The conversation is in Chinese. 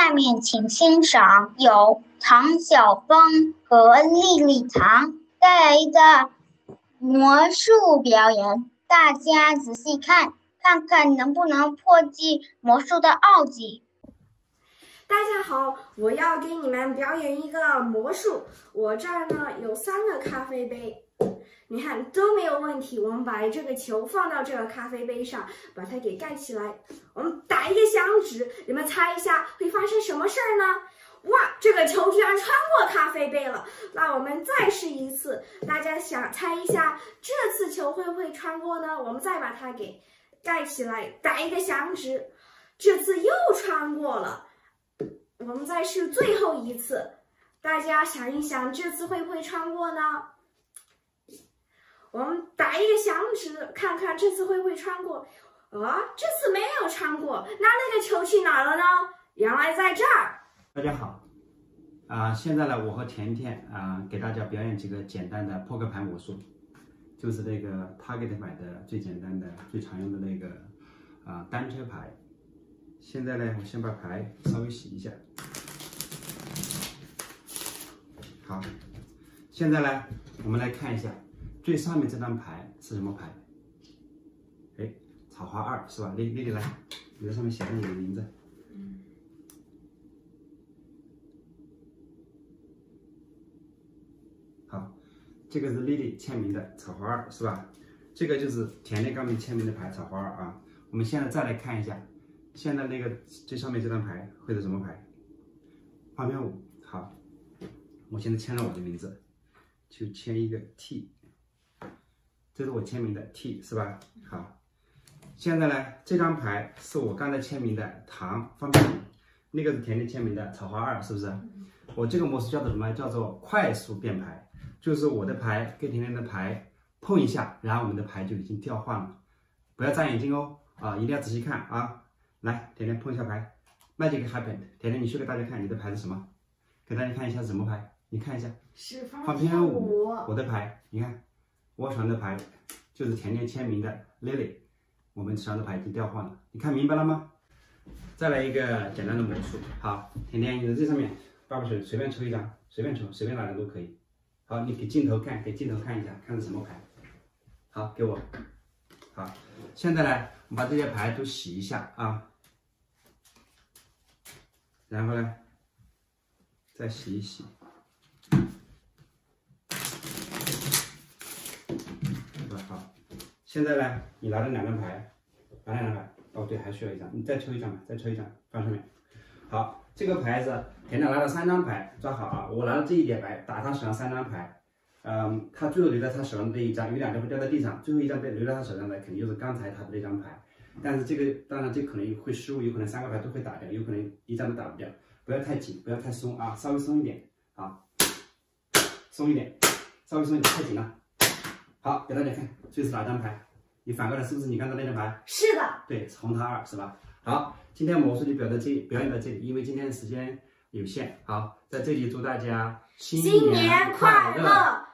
下面请欣赏由唐晓峰和丽丽唐带来的魔术表演，大家仔细看，看看能不能破解魔术的奥迹。 大家好，我要给你们表演一个魔术。我这儿呢有3个咖啡杯，你看都没有问题。我们把这个球放到这个咖啡杯上，把它给盖起来。我们打一个响指，你们猜一下会发生什么事儿呢？哇，这个球居然穿过咖啡杯了。那我们再试一次，大家想猜一下这次球会不会穿过呢？我们再把它给盖起来，打一个响指，这次又穿过了。我们再试最后一次，大家想一想，这次会不会穿过呢？我们打一个响指，看看这次会不会穿过。这次没有穿过，那个球去哪儿了呢？原来在这儿。 大家好，现在呢，我和甜甜给大家表演几个简单的扑克牌魔术，就是那个 Target 牌的最简单的、最常用的那个单车牌。现在呢，我先把牌稍微洗一下。好，现在呢，我们来看一下最上面这张牌是什么牌？哎，草花2是吧？丽丽来，你在上面写上你的名字。好，这个是丽丽签名的草花2是吧？这个就是甜甜刚才签名的牌草花2啊。我们现在再来看一下。现在那个最上面这张牌会是什么牌？花边5。好，我现在签了我的名字，就签一个 T， 这是我签名的 T 是吧？好，现在呢，这张牌是我刚才签名的糖方便面，那个是甜甜签名的草花2，是不是？我这个模式叫做什么？叫做快速变牌，就是我的牌跟甜甜的牌碰一下，然后我们的牌就已经调换了，不要眨眼睛哦，一定要仔细看啊。来，甜甜碰一下牌 ，Magic happened。甜甜，你秀给大家看你的牌是什么？给大家看一下是什么牌？你看一下， 是方偏5。我的牌，你看，我手上的牌就是甜甜签名的 Lily， 我们手上的牌已经调换了，你看明白了吗？再来一个简单的魔术。好，甜甜，你在这上面把水随便抽一张，随便抽，随便哪张都可以。好，你给镜头看，给镜头看一下，看是什么牌。好，给我。好，现在呢，我把这些牌都洗一下啊。然后呢，再洗一洗。好，现在呢，你拿着2张牌，拿2张牌。哦，对，还需要一张，你再抽一张吧，再抽一张放上面。好，这个牌子，甜甜拿了3张牌，抓好啊！我拿了这一叠牌，打他手上3张牌。他最后留在他手上的这一张，有2张会掉在地上，最后一张被留在他手上的，肯定就是刚才他的那张牌。但是这个当然这可能会失误，有可能3个牌都会打掉，有可能一张都打不掉。不要太紧，不要太松啊，稍微松一点啊，松一点，稍微松一点，太紧了。好，给大家看，这是哪张牌？你反过来是不是你刚才那张牌？ 是的。对， 红桃2是吧？好，今天魔术就表演到这里，因为今天时间有限。好，在这里祝大家新年快乐。